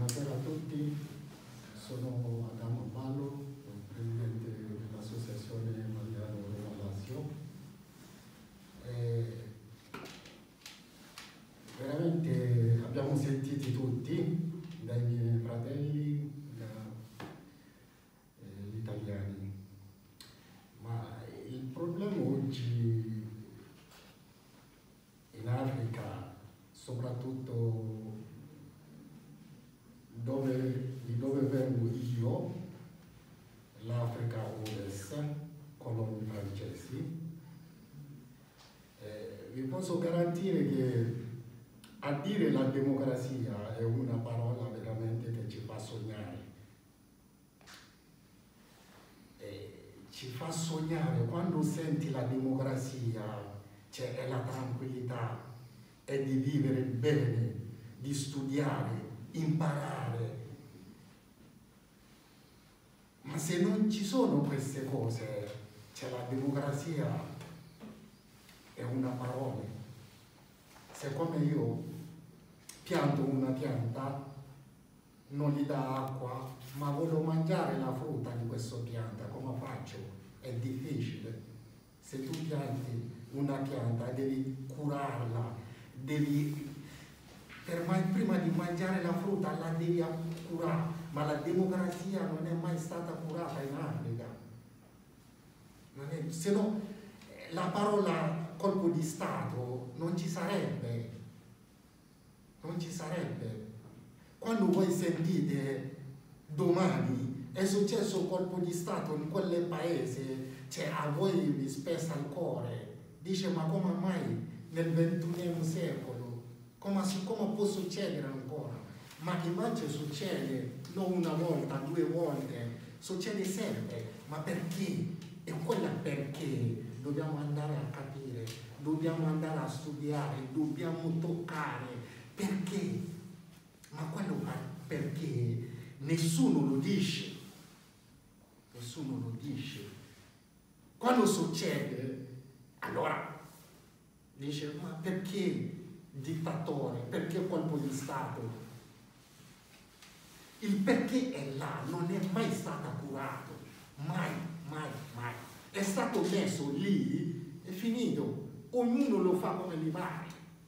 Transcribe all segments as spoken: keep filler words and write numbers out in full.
Buonasera a tutti, sono Adamo Ballo, presidente dell'Associazione Mariano Roma Lazio. E veramente abbiamo sentito tutti, dai miei fratelli, dagli italiani, ma il problema oggi in Africa, soprattutto dove, di dove vengo io, l'Africa Ovest, colonie francesi, eh, vi posso garantire che a dire la democrazia è una parola veramente che ci fa sognare. Eh, ci fa sognare quando senti la democrazia, cioè è la tranquillità, è di vivere bene, di studiare, imparare. Ma se non ci sono queste cose, cioè la democrazia è una parola. Siccome io pianto una pianta, non gli dà acqua, ma voglio mangiare la frutta di questa pianta, come faccio? È difficile. Se tu pianti una pianta devi curarla, devi Per mai, prima di mangiare la frutta la devi curare, ma la democrazia non è mai stata curata in Africa. Non è, se no la parola colpo di Stato non ci sarebbe, non ci sarebbe. Quando voi sentite domani è successo un colpo di Stato in quel paese, cioè a voi vi spezza il cuore, dice ma come mai nel ventunesimo secolo? Come, come può succedere ancora? Ma invece succede non una volta, due volte, succede sempre. Ma perché? E quella perché dobbiamo andare a capire, dobbiamo andare a studiare, dobbiamo toccare. Perché? Ma quello perché nessuno lo dice. Nessuno lo dice. Quando succede, allora dice, ma perché? Dittatore, perché colpo di Stato? Il perché è là, non è mai stato curato, mai, mai, mai. È stato messo lì, è finito, ognuno lo fa come gli pare.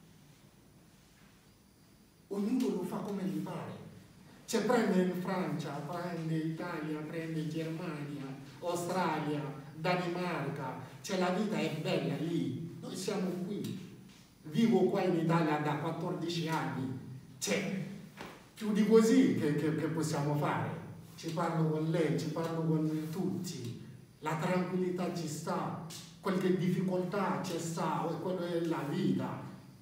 Ognuno lo fa come gli pare. Cioè prende in Francia, prende Italia, prende Germania, Australia, Danimarca, cioè la vita è bella lì, noi siamo qui. Vivo qua in Italia da quattordici anni, cioè, più di così che, che, che possiamo fare. Ci parlo con lei, ci parlo con tutti, la tranquillità ci sta, qualche difficoltà ci sta, quella è la vita.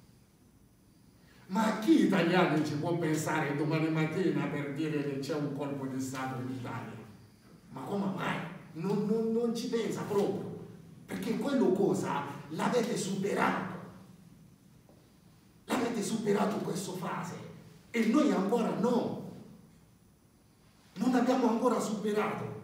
Ma chi italiano ci può pensare domani mattina per dire che c'è un colpo di Stato in Italia? Ma come mai? Non, non, non ci pensa proprio, perché quello cosa l'avete superato. L'avete superato questa fase e noi ancora no, non abbiamo ancora superato.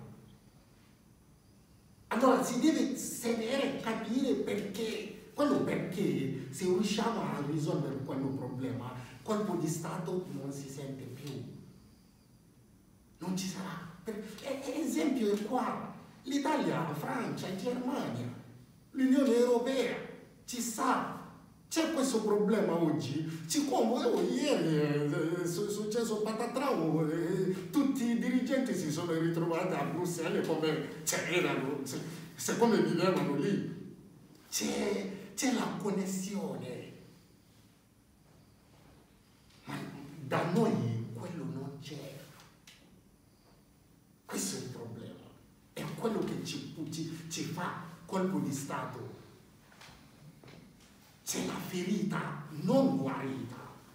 Allora si deve sapere, capire perché, quello perché se riusciamo a risolvere quello problema, colpo di Stato non si sente più, non ci sarà. Per, esempio è qua, l'Italia, la Francia, la Germania, l'Unione Europea, ci sta. C'è questo problema oggi, siccome oh, ieri è successo patatrao, eh, tutti i dirigenti si sono ritrovati a Bruxelles come cioè, erano, siccome vivevano lì. C'è la connessione, ma da noi quello non c'è. Questo è il problema, è quello che ci, ci, ci fa colpo di Stato. C'è la ferita non guarita,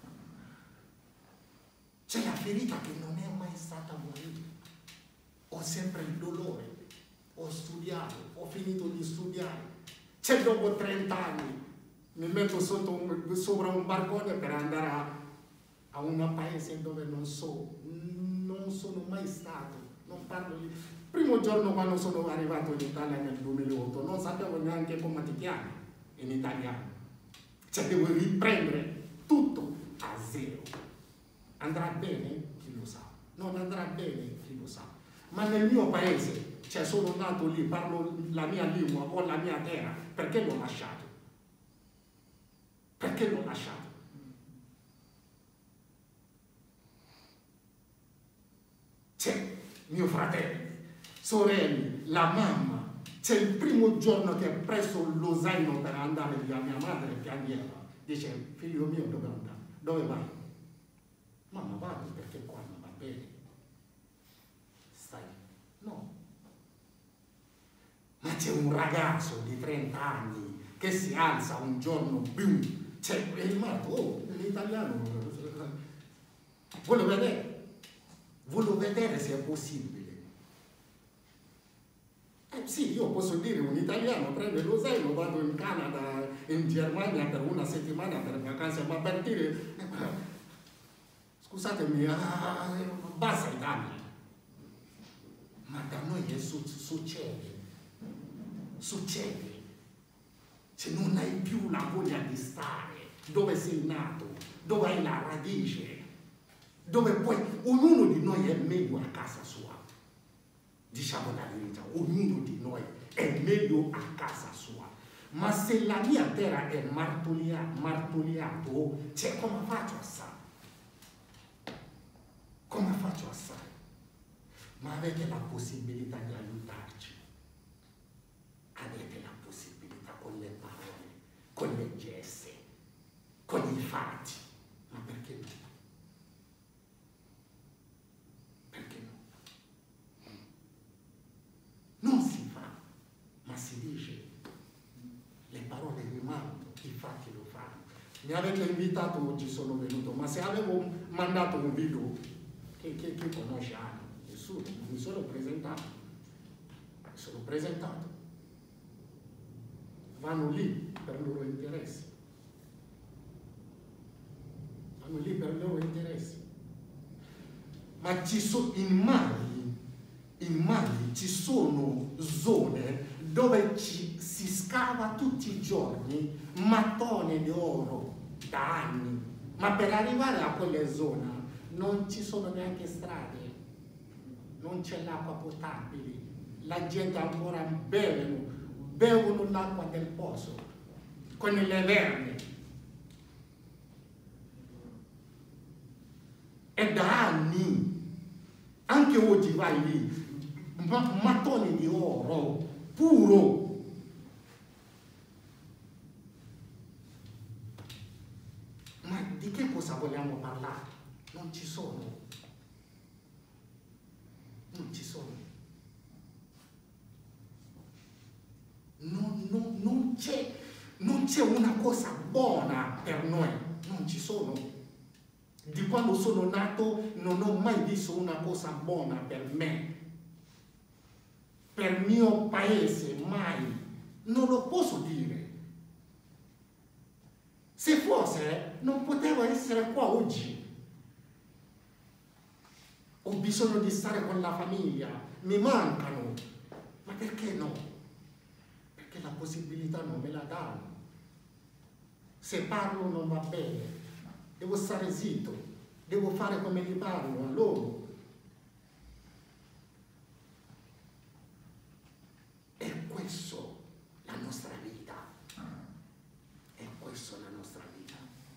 c'è la ferita che non è mai stata guarita. Ho sempre il dolore, ho studiato, ho finito di studiare, c'è dopo trenta anni, mi metto sotto un, sopra un barcone per andare a, a un paese dove non so, non sono mai stato, non parlo di... Primo giorno quando sono arrivato in Italia nel duemilaotto, non sapevo neanche come ti chiami in italiano. Cioè devo riprendere tutto a zero. Andrà bene? Chi lo sa. Non andrà bene? Chi lo sa. Ma nel mio paese, cioè sono nato lì, parlo la mia lingua, ho la mia terra, perché l'ho lasciato? Perché l'ho lasciato? C'è mio fratello, sorelle, la mamma. C'è il primo giorno che ha preso lo zaino per andare via, mia madre piangeva. Dice, figlio mio, dove andare? Dove vai? Mamma, vado perché qua non va bene. Stai? No. Ma c'è un ragazzo di trenta anni che si alza un giorno, boom, c'è il matto, oh, l'italiano, voglio vedere, voglio vedere se è possibile. Eh sì, io posso dire un italiano prende lo zaino, vado in Canada, in Germania per una settimana per vacanza, ma per dire, scusatemi, ah, basta Italia. Ma da noi è su succede, succede. Se non hai più la voglia di stare dove sei nato, dove hai la radice, dove poi ognuno di noi è meglio a casa sua. Diciamo la verità, ognuno di noi è meglio a casa sua. Ma se la mia terra è martoriato, martoriato, cioè come faccio a stare? Come faccio a stare? Ma avete la possibilità di aiutarci. Avete la possibilità con le parole, con le geste, con i fatti. Ma perché no? Perché no? Non si fa, ma si dice. Le parole rimangono, i fatti lo fanno. Mi avete invitato oggi, sono venuto, ma se avevo mandato un video, che, che, che conosce Anna? Nessuno, mi sono presentato. Mi sono presentato. Vanno lì per i loro interessi. Vanno lì per i loro interessi. Ma ci sono in Mali, in Mali ci sono zone dove ci, si scava tutti i giorni mattone di oro da anni, ma per arrivare a quelle zone non ci sono neanche strade, non c'è l'acqua potabile, la gente ancora bevono, bevono l'acqua del pozzo con le verme. E da anni, anche oggi vai lì, ma, mattoni di oro puro. Ma di che cosa vogliamo parlare? Non ci sono. Non ci sono. Non, non, non c'è non c'è una cosa buona per noi. Non ci sono. Di quando sono nato non ho mai visto una cosa buona per me. Per il mio paese, mai. Non lo posso dire. Se fosse, non potevo essere qua oggi. Ho bisogno di stare con la famiglia, mi mancano. Ma perché no? Perché la possibilità non me la danno. Se parlo non va bene, devo stare zitto, devo fare come gli parlo a loro. È questo la nostra vita. È questo la nostra vita.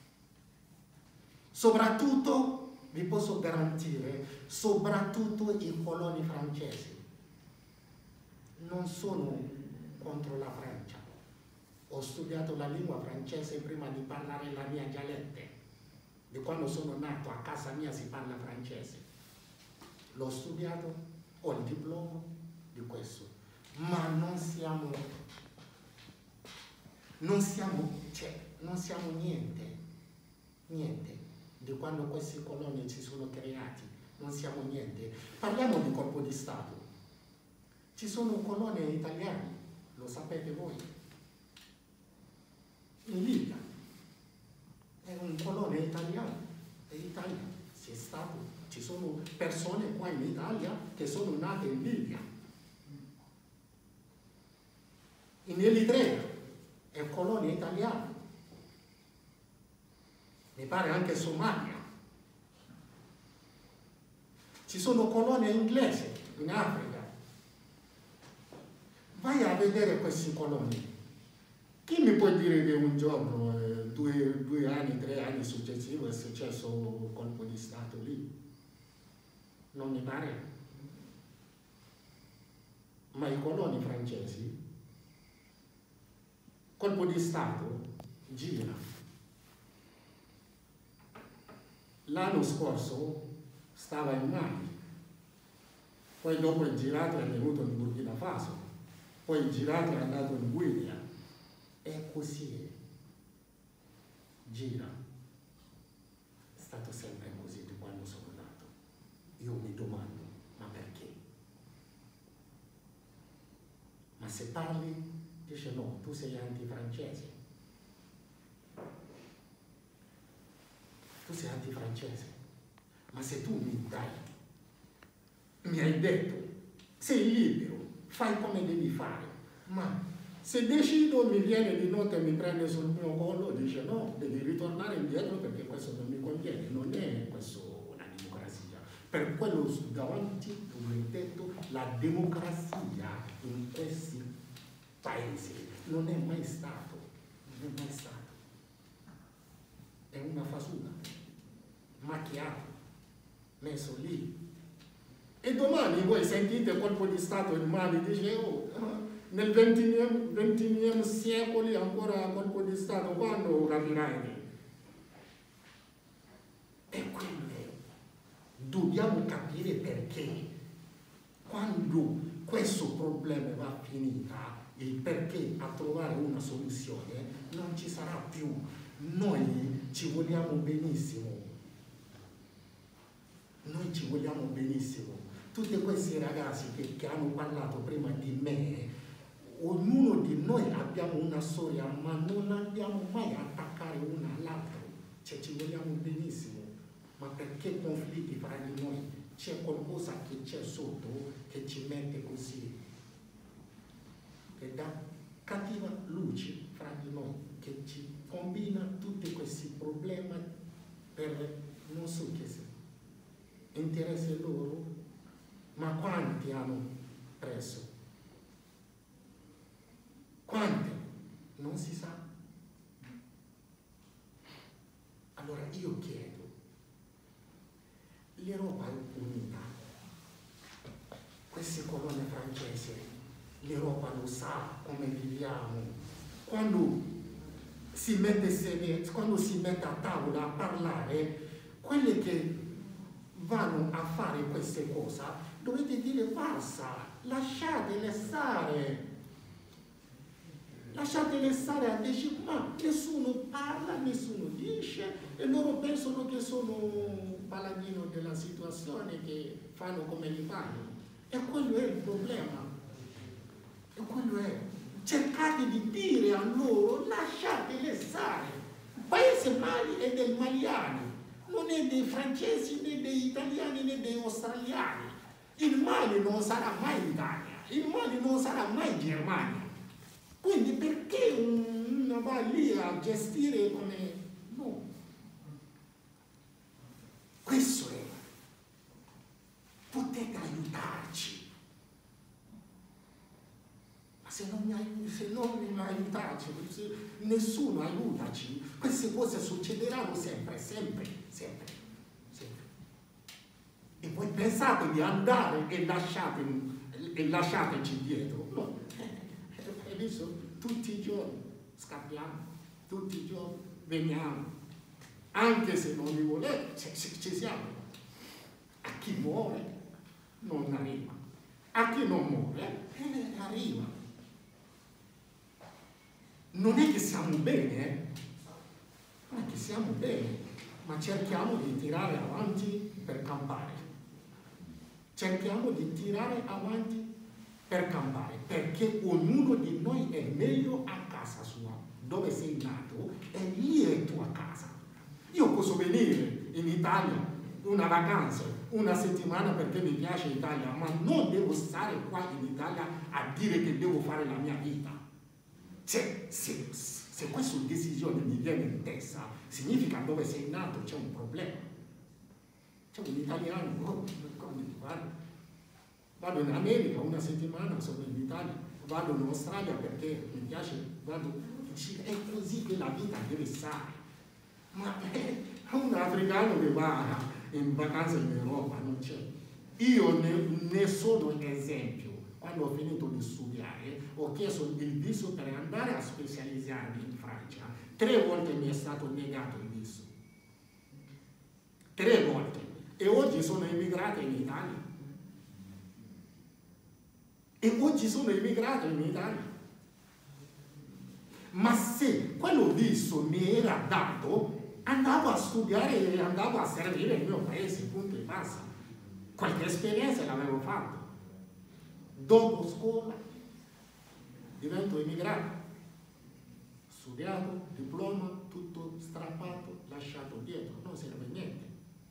Soprattutto, vi posso garantire, soprattutto i coloni francesi. Non sono contro la Francia. Ho studiato la lingua francese prima di parlare la mia dialetta. Di quando sono nato, a casa mia si parla francese. L'ho studiato, ho il diploma di questo. Ma non siamo, non siamo, cioè, non siamo niente, niente. Di quando questi coloni si sono creati, non siamo niente. Parliamo di colpo di Stato. Ci sono coloni italiani, lo sapete voi. In Libia è un colone italiano, è Italia, c'è stato, ci sono persone qua in Italia che sono nate in Libia. In Eritrea è colonia italiana. Mi pare anche Somalia. Ci sono colonie inglesi in Africa. Vai a vedere queste colonie. Chi mi può dire che un giorno, eh, due, due anni, tre anni successivi è successo un colpo di Stato lì? Non mi pare. Ma i coloni francesi, colpo di Stato, gira. L'anno scorso stava in Mali, poi dopo il girato è venuto in Burkina Faso, poi il girato è andato in Guinea. E così gira. È stato sempre così da quando sono nato. Io mi domando, ma perché? Ma se parli, dice no, tu sei antifrancese. Tu sei antifrancese. Ma se tu mi dai, mi hai detto, sei libero, fai come devi fare, ma se decido mi viene di notte e mi prende sul mio collo, dice no, devi ritornare indietro perché questo non mi conviene, non è questo una democrazia. Per quello davanti, come ho detto, la democrazia in questi paesi non è mai stato, non è mai stato. È una fasura, macchiato, messo lì. E domani voi sentite colpo di Stato in Mali, dice oh, nel ventesimo secolo ancora colpo di Stato, quando capirai? E quindi dobbiamo capire perché, quando questo problema va finita, il perché a trovare una soluzione non ci sarà più. Noi ci vogliamo benissimo, noi ci vogliamo benissimo. Tutti questi ragazzi che, che hanno parlato prima di me, ognuno di noi abbiamo una storia, ma non andiamo mai a attaccare uno all'altro, cioè ci vogliamo benissimo, ma perché conflitti fra di noi? C'è qualcosa che c'è sotto che ci mette così, che dà cattiva luce fra di noi, che ci combina tutti questi problemi per non so che sia interesse loro, ma quanti hanno preso? Quante? Non si sa. Allora io chiedo, l'Europa è unita, queste colonie francesi, l'Europa lo sa come viviamo. Quando si mette, sede, quando si mette a tavola a parlare, quelli che vanno a fare queste cose, dovete dire basta, lasciatele stare. Lasciatele stare a dire, ma nessuno parla, nessuno dice, e loro pensano che sono un paladino della situazione, che fanno come gli fanno. E quello è il problema. E quello è. Cercate di dire a loro, lasciatele stare. Il paese Mali è dei maliani, non è dei francesi, né degli italiani, né degli australiani. Il Mali non sarà mai Italia, il Mali non sarà mai Germania. Quindi perché uno va lì a gestire come... No. Questo è. Potete aiutarci. Ma se non mi, se non mi aiutarci, se nessuno aiutaci, queste cose succederanno sempre, sempre, sempre, sempre. E voi pensate di andare e, lasciate, e lasciateci dietro? No. Hai visto? Tutti i giorni scappiamo, tutti i giorni veniamo, anche se non li volete, ci, ci siamo. A chi muore non arriva, a chi non muore eh, arriva. Non è che siamo bene, eh? Non è che siamo bene, ma cerchiamo di tirare avanti per campare. Cerchiamo di tirare avanti per campare, perché ognuno di noi è meglio a casa sua, dove sei nato, e lì è tua casa. Io posso venire in Italia una vacanza, una settimana perché mi piace l'Italia, ma non devo stare qua in Italia a dire che devo fare la mia vita. Cioè, se, se questa decisione mi viene in testa, significa dove sei nato c'è un problema. Cioè un italiano, oh, come guarda, vado in America una settimana, sono in Italia, vado in Australia perché mi piace, vado in Cina, è così che la vita deve stare. Ma eh, un africano che va in vacanza in Europa non c'è. Io ne, ne sono un esempio. Quando ho finito di studiare, ho chiesto il visto per andare a specializzarmi in Francia. Tre volte mi è stato negato il visto. Tre volte. E oggi sono immigrato in Italia. E oggi sono immigrato in Italia. Ma se quello visto mi era dato, andavo a studiare e andavo a servire il mio paese, punto e basta. Qualche esperienza l'avevo fatta. Dopo scuola divento immigrato. Studiato, diploma, tutto strappato, lasciato dietro, non serve niente.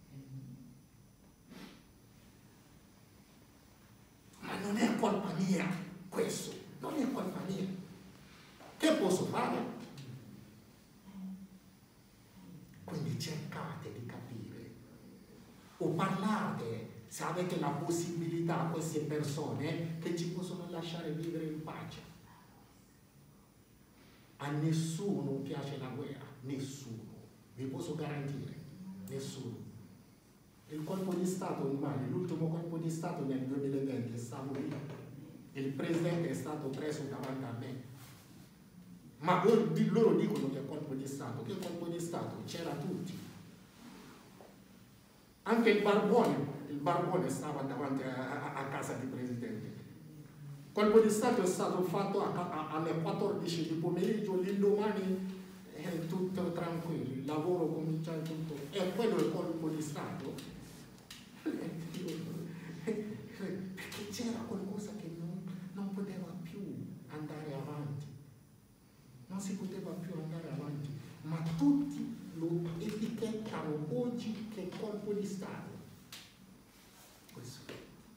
Ma non è colpa mia questo, non è colpa mia. Che posso fare? Quindi cercate di capire o parlate, se avete la possibilità, a queste persone che ci possono lasciare vivere in pace. A nessuno piace la guerra, nessuno, vi posso garantire, nessuno. Il colpo di Stato in Mali, l'ultimo colpo di Stato nel duemilaventi, stavo lì. Il presidente è stato preso davanti a me. Ma loro dicono che è colpo di Stato. Che colpo di Stato? C'era tutti. Anche il barbone, il barbone stava davanti a, a, a casa del presidente. Il colpo di Stato è stato fatto a, a, alle quattordici di pomeriggio, l'indomani è tutto tranquillo, il lavoro comincia tutto. E quello è il colpo di Stato. Perché c'era qualcosa che non, non poteva più andare avanti. Non si poteva più andare avanti, ma tutti lo etichettano oggi che colpo di Stato. Questo.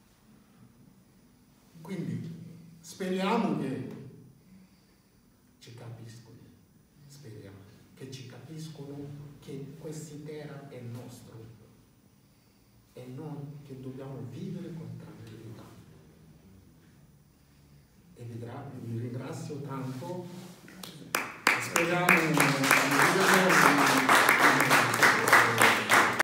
Quindi speriamo che ci capiscono, speriamo che ci capiscono che questa terra è nostra e non che dobbiamo vivere con tranquillità. E vi ringrazio tanto.